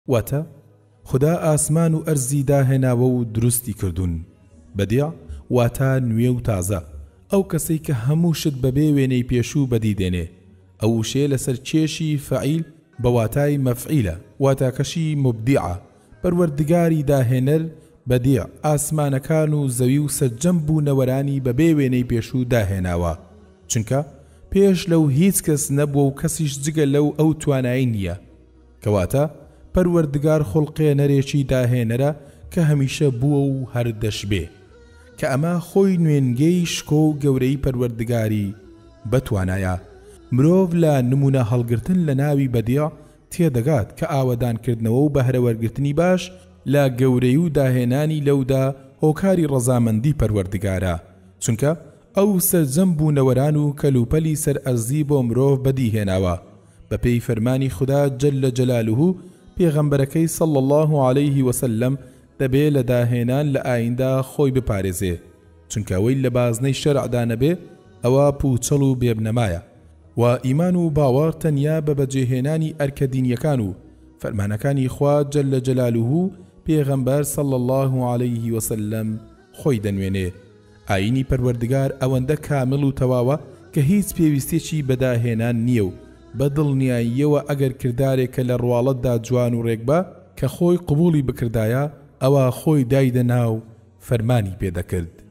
واتە خدا ئاسمان و ئەرزی داهێناوە و دروستی کردوون. بەدیع واتە نوێ و تازە، ئەو کەسەی کە هەموو شت بەبێ وێنەی پێشوو بەدیدێنێ. ئەو وشەیە لەسەر چێشی فەعیل بە واتای مەفعیلە، واتاکەشی مبدیعە. پەروەردگاری داهێنەر بەدیع ئاسمانەکان و زەوی و سەرجەم بوونەوەرانی بەبێ وێنەی پێشوو داهێناوە، چونکە پێش لەو هیچ کەس نەبووە و کەسیش جگە لەو ئەو توانایی نییە. کەواتە پەروەردگار خوڵقێنەرێکی داهێنەرە کە هەمیشە بووە و هەردەشبێ، کە ئەمە خۆی نوێنگەی شکۆ و گەورەی پەروەردگاری بەتوانایە. مرۆڤ لە نمونە هەڵگرتن لە ناوی بەدیع تێدەگات کە ئاوەدانکردنەوە و بەهرەوەرگرتنی باش لە گەورەی و داهێنانی لەودا هۆکاری ڕەزامەندی پەروەردگارە، چونکە ئەو سەرجەم بوونەوەران و کەلوپەلی سەر ئەرزی بۆ مرۆڤ بەدیهێناوە بە پێی فەرمانی خوددا جەلە جەلالوه. پێغەمبەرەکەی صلی الله عليه وسلم دەبێ لە داهێنان لە ئایندا خۆی بپارێزێ، چونکە ئەوەی لە بازنەی شەرعدا نەبێ ئەوە پوچەڵ و بێبنەمایە. و ئیمان و باوەڕ تەنیا بە بەجێهێنانی ئەرکە دینیەکان و فەرمانەکانی خوا جەلە جەلالوه پێغەمبەر صلی الله عليه وسلم خۆی دەنوێنێ. ئاینی پەروەردگار ئەوەندە کامل و تەواوە کە هیچ پێویستێکی بەداهێنان نییە و بەدڵنیاییەوە ئەگەر کردارێکە لە ڕواڵەتدا جوان و ڕێکبە کە خۆی قبوڵی بکردایە، ئەوە خۆی دایدە ناو فەرمانی پێدەکرد.